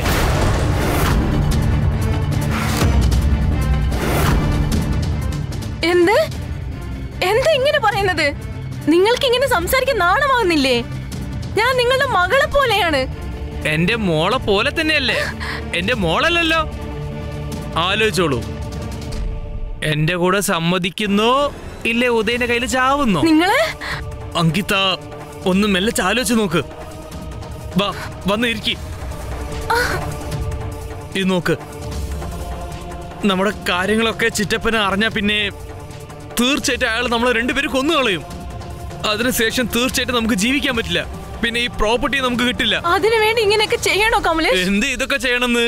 എന്ത് എന്താ ഇങ്ങനെ പറയുന്നത്? നിങ്ങൾക്ക് ഇങ്ങനെ സംസാരിക്കാൻ നാണമാകുന്നില്ലേ? ഞാൻ നിങ്ങളുടെ മകളെ പോലെയാണ്. എന്റെ മോളെ പോലെ തന്നെയല്ലേ? എന്റെ മോളല്ലല്ലോ. ആലോചിച്ചോളൂ, എന്റെ കൂടെ സമ്മതിക്കുന്നോ ഇല്ലേ ഉദയന്റെ കയ്യിൽ ചാവുന്നോ? നിങ്ങള് അങ്കിത, ഒന്ന് മെല്ലെ ആലോചിച്ച് നോക്ക്. വാ, വന്ന് ഇരിക്കി. ഇത് നോക്ക്, നമ്മുടെ കാര്യങ്ങളൊക്കെ ചിറ്റപ്പനെ അറിഞ്ഞാ പിന്നെ തീർച്ചയായിട്ടും അയാൾ നമ്മളെ രണ്ടുപേരും കൊന്നുകളയും. അതിനുശേഷം തീർച്ചയായിട്ടും നമുക്ക് ജീവിക്കാൻ പറ്റില്ല. പിന്നെ ഈ പ്രോപ്പർട്ടി നമുക്ക് കിട്ടില്ല. അതിനു വേണ്ടി ഇങ്ങനെയൊക്കെ ചെയ്യണോ കമലേഷ്? എന്ത് ഇതൊക്കെ ചെയ്യണമെന്ന്?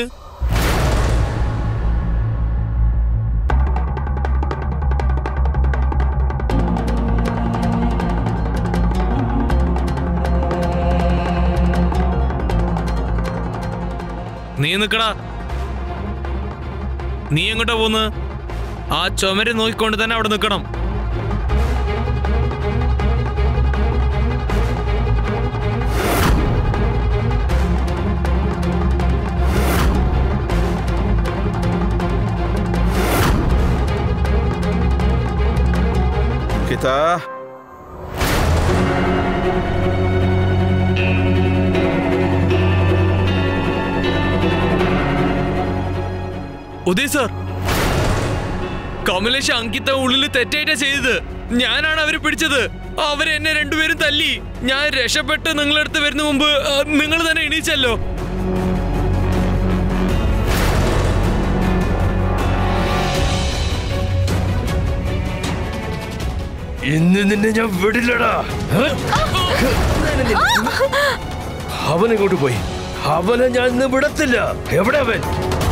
നീ നിക്കടാ. നീ എങ്ങോട്ടാ പോന്ന്? ആ ചുമര് നോക്കിക്കൊണ്ട് തന്നെ അവിടെ നിൽക്കണം. ഗീതാ, ഉദയ് സർ, കമലേഷ് അങ്കിത ഉള്ളിൽ തെറ്റായിട്ടാ ചെയ്തത്. ഞാനാണ് അവരെ പിടിച്ചത്. അവരെ എന്നെ രണ്ടുപേരും തല്ലി. ഞാൻ രക്ഷപ്പെട്ട് നിങ്ങളടുത്ത് വരുന്ന മുമ്പ് നിങ്ങൾ തന്നെ എണീച്ചല്ലോ. ഇന്ന് നിന്നെ ഞാൻ വിടില്ലടാ. അവനെങ്ങോട്ട് പോയി? അവനെ ഞാൻ ഇന്ന് വിടത്തില്ല. എവിടെ അവൻ?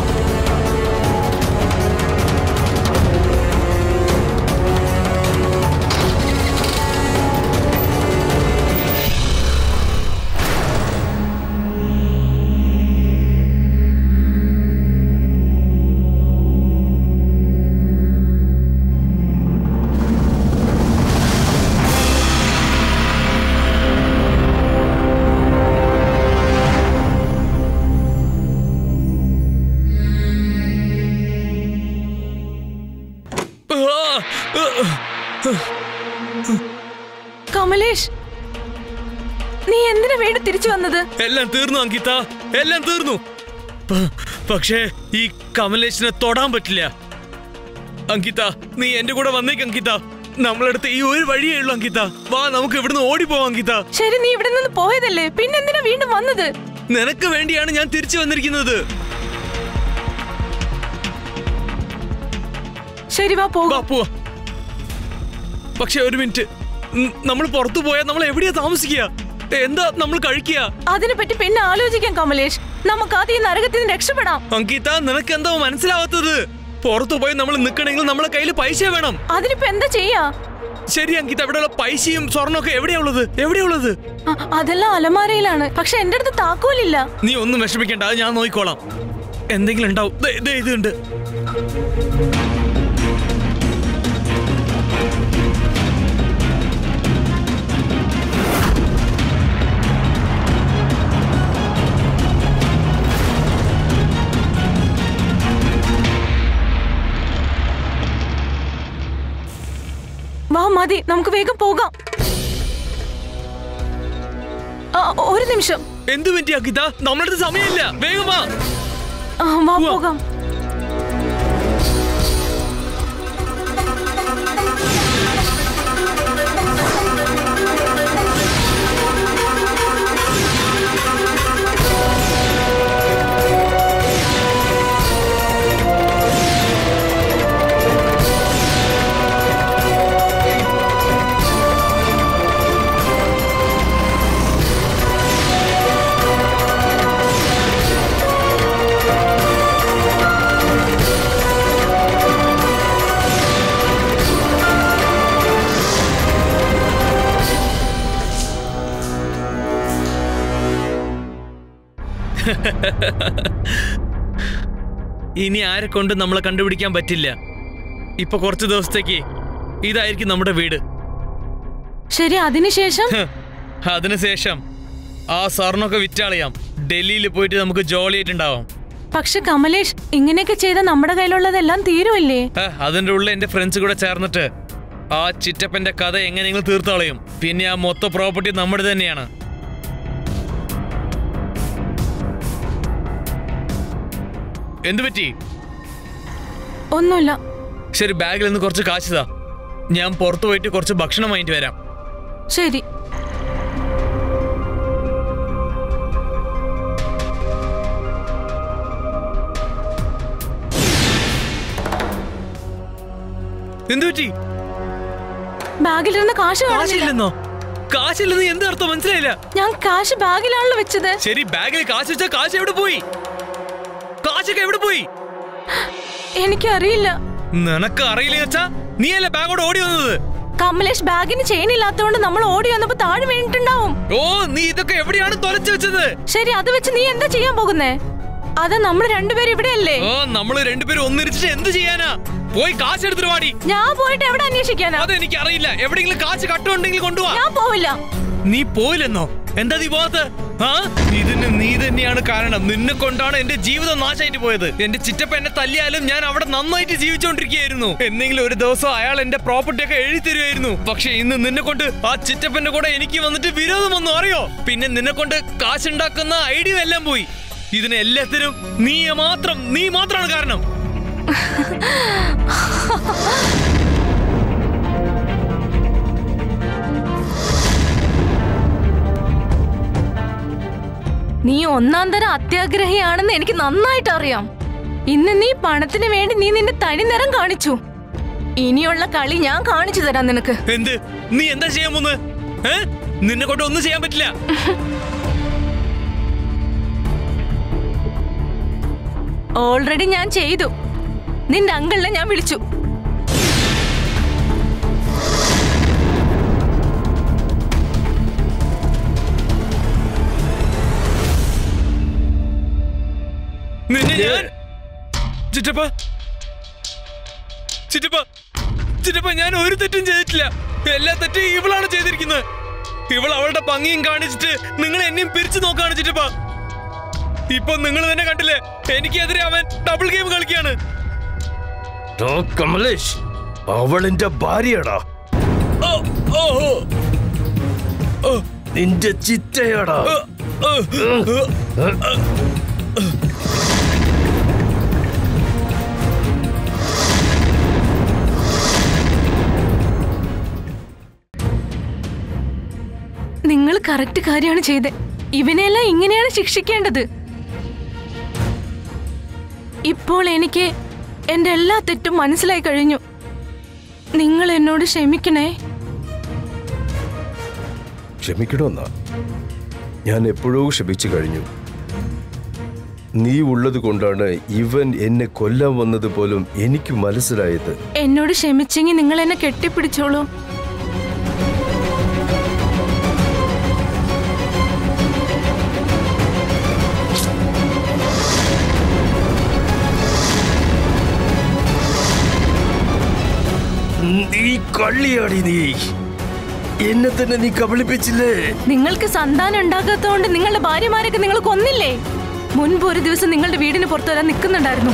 കമലേഷ്, നീ എന്തിനാ വീട് തിരിച്ചു വന്നത്? എല്ലാം തീർന്നു അങ്കിത, എല്ലാം തീർന്നു. പക്ഷേ ഈ കമലേഷിനെ തൊടാൻ പറ്റില്ല. അങ്കിത, നീ എന്റെ കൂടെ വന്നേക്ക് അങ്കിത. നമ്മളടുത്ത് ഈ ഒരു വഴിയേ ഉള്ളൂ അങ്കിത. വാ, നമുക്ക് ഇവിടുന്ന് ഓടിപ്പോവാം അങ്കിത. ശരി, നീ ഇവിടെ നിന്ന് പോയതല്ലേ, പിന്നെന്തിനാ വീണ്ടും വന്നത്? നിനക്ക് വേണ്ടിയാണ് ഞാൻ തിരിച്ചു വന്നിരിക്കുന്നത്. ശരി, വാ പോവാ. പക്ഷെ ഒരു മിനിറ്റ്, നമ്മൾ പുറത്തു പോയാൽ നമ്മൾ എവിടെയാ താമസിക്കുക? എന്താ നമ്മൾ കഴിക്കുക? അതിനെപ്പറ്റി പിന്നെ ആലോചിക്കാം കമലേഷ്. നമുക്ക് ആദ്യം നരകത്തിൽ നിന്ന് രക്ഷപ്പെടാം. അങ്കിത, നിനക്ക് എന്താ മനസ്സിലാവാത്തത്? പുറത്തു പോയി നമ്മൾ നിൽക്കണമെങ്കിൽ നമ്മളെ കയ്യിൽ പൈസ വേണം. അതിനിപ്പോ എന്താ ചെയ്യാ? ശരി അങ്കിത, അവിടെയുള്ള പൈസയും സ്വർണ്ണമൊക്കെ എവിടെയുള്ളത്? എവിടെയുള്ളത്? അതെല്ലാം അലമാരയിലാണ്. പക്ഷെ എന്റെ അടുത്ത് താക്കോലില്ല. നീ ഒന്നും വിഷമിക്കണ്ട, അത് ഞാൻ നോക്കിക്കോളാം. എന്തെങ്കിലും ഉണ്ടാവും. ഇതുണ്ട്. വാ, മതി, നമുക്ക് വേഗം പോകാം. ഒരു നിമിഷം. എന്ത് പറ്റി അങ്കിത? നമ്മളടുത്ത് സമയമില്ല, വേഗം വാ. വാ, പോകാം. ഇനി ആരെ കൊണ്ട് നമ്മളെ കണ്ടുപിടിക്കാൻ പറ്റില്ല. ഇപ്പൊ കുറച്ച് ദിവസത്തേക്ക് ഇതായിരിക്കും നമ്മുടെ വീട്. ശരി, അതിനുശേഷം? അതിനുശേഷം ആ സ്വർണ്ണൊക്കെ വിറ്റാളിയാം. ഡൽഹിയിൽ പോയിട്ട് നമുക്ക് ജോളിയായിട്ടുണ്ടാവാം. പക്ഷെ കമലേഷ്, ഇങ്ങനെയൊക്കെ ചെയ്ത നമ്മുടെ കയ്യിലുള്ളതെല്ലാം തീരുമല്ലേ? അതിന്റെ ഉള്ളിൽ എന്റെ ഫ്രണ്ട്സ് കൂടെ ചേർന്നിട്ട് ആ ചിറ്റപ്പന്റെ കഥ എങ്ങനെയെങ്കിലും തീർത്തോളയും. പിന്നെ ആ മൊത്ത പ്രോപ്പർട്ടി നമ്മുടെ തന്നെയാണ്. എന്തു പറ്റി? ഒന്നുമില്ല. ശരി, ബാഗിൽ നിന്ന് കുറച്ച് കാശ് താ. ഞാൻ പുറത്തു പോയിട്ട് കുറച്ച് ഭക്ഷണം വാങ്ങിട്ട് വരാം. ശരി. എന്തു പറ്റി? ബാഗിലിരുന്ന് കാശില്ലെന്നോ? കാശില്ലെന്ന് എന്ത് അർത്ഥം? മനസ്സിലായില്ല. ഞാൻ കാശ് ബാഗിലാണല്ലോ വെച്ചത്. ശരി, ബാഗിൽ കാശ് വെച്ചാൽ കാശ് എവിടെ പോയി? കാശൊക്കെ എവിടെ പോയി? എനിക്കറിയില്ല. നിനക്ക് അറിയില്ല വെച്ചാ നീയല്ലേ ബാഗോട് ഓടി വന്നത്? കമലേഷ്, ബാഗിന് ചെയിൻ ഇല്ലാത്തതുകൊണ്ട് നമ്മൾ ഓടി വന്നപ്പോ താഴെ വീണിട്ടുണ്ടാവും. ഓ, നീ ഇതൊക്കെ എവിടെയാണ് തൊലച്ചു വെച്ചത്? ശരി, അത് വെച്ച് നീ എന്താ ചെയ്യാൻ പോകുന്നേ? അത് നമ്മൾ രണ്ടുപേരും ഇവിടെയല്ലേ? ഓ, നമ്മള് രണ്ടുപേരും ഒന്നിരിച്ചിട്ട് എന്ത് ചെയ്യാനാ? പോയി കാശ് എടുത്തിട്ട് വാടി. ഞാൻ പോയിട്ട് എവിടെ അന്വേഷിക്കാനാ? അതെനിക്ക് അറിയില്ല. എവിടെയെങ്കിലും കാശ് കട്ടുണ്ടെങ്കിൽ കൊണ്ടുപോവാ. ഞാൻ പോവില്ല. നീ പോയില്ലെന്നോ? എന്താ നീ പോകാത്ത? ഇതിന് നീ തന്നെയാണ് കാരണം. നിന്നെ കൊണ്ടാണ് എന്റെ ജീവിതം നാശമായിട്ട് പോയത്. എന്റെ ചിറ്റപ്പ എന്നെ തല്ലിയാലും ഞാൻ അവിടെ നന്നായിട്ട് ജീവിച്ചോണ്ടിരിക്കുകയായിരുന്നു. എന്തെങ്കിലും ഒരു ദിവസം അയാൾ എന്റെ പ്രോപ്പർട്ടി ഒക്കെ എഴുതി തരുമായിരുന്നു. പക്ഷെ ഇന്ന് നിന്നെ കൊണ്ട് ആ ചിറ്റപ്പന്റെ കൂടെ എനിക്ക് വന്നിട്ട് വിരോധം വന്നു, അറിയോ? പിന്നെ നിന്നെ കൊണ്ട് കാശുണ്ടാക്കുന്ന ഐഡിയ എല്ലാം പോയി. ഇതിന് എല്ലാത്തിനും നീ മാത്രമാണ് കാരണം. നീ ഒന്നാം തരം അത്യാഗ്രഹിയാണെന്ന് എനിക്ക് നന്നായിട്ട് അറിയാം. ഇന്ന് നീ പണത്തിന് വേണ്ടി നീ നിന്റെ തനി നിറം കാണിച്ചു. ഇനിയുള്ള കളി ഞാൻ കാണിച്ചു തരാം നിനക്ക്. എന്ത്? നീ എന്താ ചെയ്യാൻ പോന്ന്? നിന്നെ കൊണ്ട് ഒന്നും ചെയ്യാൻ പറ്റില്ല. ഓൾറെഡി ഞാൻ ചെയ്തു. നിന്റെ അങ്കിളിനെ ഞാൻ വിളിച്ചു. നിന്നെ ഞാൻ ചിറ്റപ്പ ഞാൻ ഒരു തെറ്റും ചെയ്തിട്ടില്ല. എല്ലാ തെറ്റും ഇവളാണ് ചെയ്തിരിക്കുന്നത്. ഇവൾ അവളുടെ ഭംഗിയും കാണിച്ചിട്ട് നിങ്ങൾ എന്നെയും പിരിച്ചു നോക്കാണ് ചിറ്റപ്പ. ഇപ്പൊ നിങ്ങൾ തന്നെ കണ്ടില്ലേ, എനിക്കെതിരെ അവൻ ഡബിൾ ഗെയിം കളിക്കാണ്. കമലേഷ്, അവൾ എന്റെ ഭാര്യയാടാ. നിന്റെ ചിറ്റയാടാ. നിങ്ങൾ കറക്റ്റ് കാര്യമാണ് ചെയ്തത്. ഇവനെല്ലാം ഇങ്ങനെയാണ് ശിക്ഷിക്കേണ്ടത്. ഇപ്പോൾ എനിക്ക് എന്റെ എല്ലാ തെറ്റും മനസ്സിലായി കഴിഞ്ഞു. നിങ്ങൾ എന്നോട് ക്ഷമിക്കണേ. ക്ഷമിക്കണമെന്നാ? ഞാൻ എപ്പോഴോ ക്ഷമിച്ചു കഴിഞ്ഞു. നീ ഉള്ളത് കൊണ്ടാണ് ഇവൻ എന്നെ കൊല്ലാൻ വന്നത് പോലും എനിക്ക് മനസ്സിലായത്. എന്നോട് ക്ഷമിച്ചെങ്കിൽ നിങ്ങൾ എന്നെ കെട്ടിപ്പിടിച്ചോളൂ. നീ കള്ളിയാടി. നീ എന്നെ തന്നെ നീ കബളിപ്പിച്ചില്ലേ? നിങ്ങൾക്ക് സന്താനം ഉണ്ടാക്കാത്തതുകൊണ്ട് നിങ്ങളുടെ ഭാര്യമാരൊക്കെ നിങ്ങൾ കൊന്നില്ലേ? മുൻപ് ഒരു ദിവസം നിങ്ങളുടെ വീടിന് പുറത്തു വരാൻ നിൽക്കുന്നുണ്ടായിരുന്നു.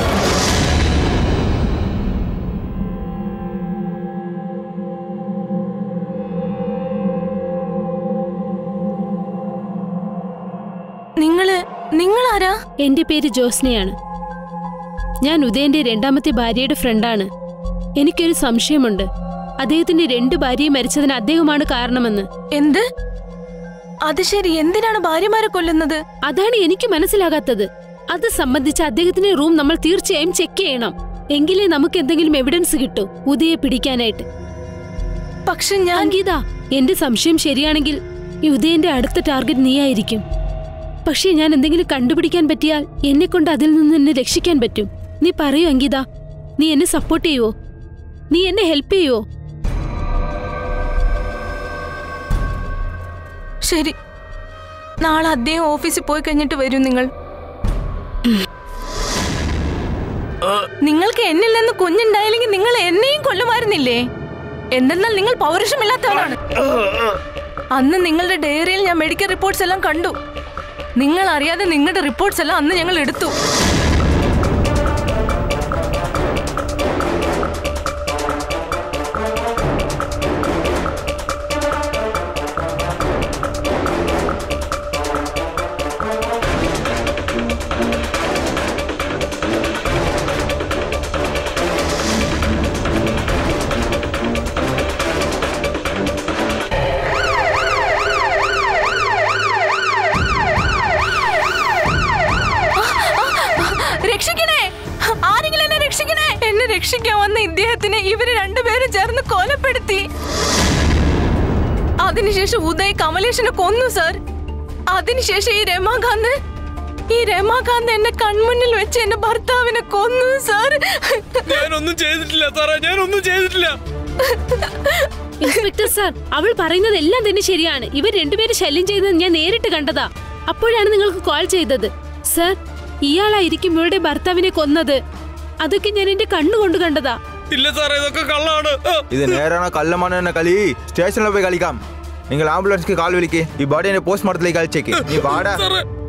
നിങ്ങളാരാ? എന്റെ പേര് ജോസ്നയാണ്. ഞാൻ ഉദയന്റെ രണ്ടാമത്തെ ഭാര്യയുടെ ഫ്രണ്ടാണ്. എനിക്കൊരു സംശയമുണ്ട്. അദ്ദേഹത്തിന്റെ 2 ഭാര്യയും മരിച്ചതിന് അദ്ദേഹമാണ് കാരണമെന്ന്. എന്ത്? അത് ശരി, എന്തിനാണ് ഭാര്യമാരെ കൊല്ലുന്നത്? അതാണ് എനിക്ക് മനസ്സിലാകാത്തത്. അത് സംബന്ധിച്ച് അദ്ദേഹത്തിന്റെ റൂം നമ്മൾ തീർച്ചയായും ചെക്ക് ചെയ്യണം. എങ്കിലേ നമുക്ക് എന്തെങ്കിലും എവിഡൻസ് കിട്ടൂ ഉദയെ പിടിക്കാനായിട്ട്. പക്ഷെ ഗീത, എന്റെ സംശയം ശരിയാണെങ്കിൽ ഈ ഉദയന്റെ അടുത്ത ടാർഗറ്റ് നീയായിരിക്കും. പക്ഷേ ഞാൻ എന്തെങ്കിലും കണ്ടുപിടിക്കാൻ പറ്റിയാൽ എന്നെ കൊണ്ട് അതിൽ നിന്ന് എന്നെ രക്ഷിക്കാൻ പറ്റും. നീ പറയൂ അങ്കിത, നീ എന്നെ സപ്പോർട്ട് ചെയ്യുവോ? നീ എന്നെ ഹെൽപ്പ് ചെയ്യുവോ? ശരി, നാളെ അദ്ദേഹം ഓഫീസിൽ പോയി കഴിഞ്ഞിട്ട് വരും. നിങ്ങൾ കുഞ്ഞുണ്ടായില്ലെങ്കിൽ നിങ്ങൾ എന്നെയും കൊല്ലുമായിരുന്നില്ലേ? എന്തെന്നാൽ നിങ്ങൾ പൗരുഷമില്ലാത്തവരാണ്. അന്ന് നിങ്ങളുടെ ഡയറിയിൽ ഞാൻ മെഡിക്കൽ റിപ്പോർട്ട്സ് എല്ലാം കണ്ടു. നിങ്ങൾ അറിയാതെ നിങ്ങളുടെ റിപ്പോർട്ട്സ് എല്ലാം അന്ന് ഞങ്ങൾ എടുത്തു. രക്ഷിക്കാൻ വന്ന ഇദ്ദേഹത്തിനെ ഇവര് രണ്ടുപേരും ചേർന്ന് കൊലപ്പെടുത്തി. അതിനുശേഷം ഉദയ് കമലേഷിനെ കൊന്നു സാർ. അതിനുശേഷം ഈ രമാകാന്ത് എന്നെ കൺമുന്നിൽ വെച്ച് എന്റെ ഭർത്താവിനെ കൊന്നു സാർ. ഞാനൊന്നും ചെയ്തിട്ടില്ല സാറേ, ഞാനൊന്നും ചെയ്തിട്ടില്ല. ഇൻസ്പെക്ടർ സാർ, അവൾ പറയുന്നത് എല്ലാം തന്നെ ശരിയാണ്. ഇവർ രണ്ടുപേരും ശല്യം ചെയ്തത് ഞാൻ നേരിട്ട് കണ്ടതാ. അപ്പോഴാണ് നിങ്ങൾക്ക് കോൾ ചെയ്തത്. സാർ, ഇയാളായിരിക്കും ഇവളുടെ ഭർത്താവിനെ കൊന്നത്. അതൊക്കെ ഞാൻ എന്റെ കണ്ണുകൊണ്ട് കണ്ടതാ. ഇല്ല സാറേ, ഇതൊക്കെ കള്ളാണ്. ഇത് നേരാണോ കള്ളമാണോ കളി സ്റ്റേഷനിൽ പോയി കളിക്കാം. നിങ്ങൾ ആംബുലൻസ്ക്ക് കാൽ വിളിക്ക്. ഈ ബോഡിയെ പോസ്റ്റ്മോർട്ടത്തിലേക്ക് അയച്ചേക്ക്. നീ വാടാ.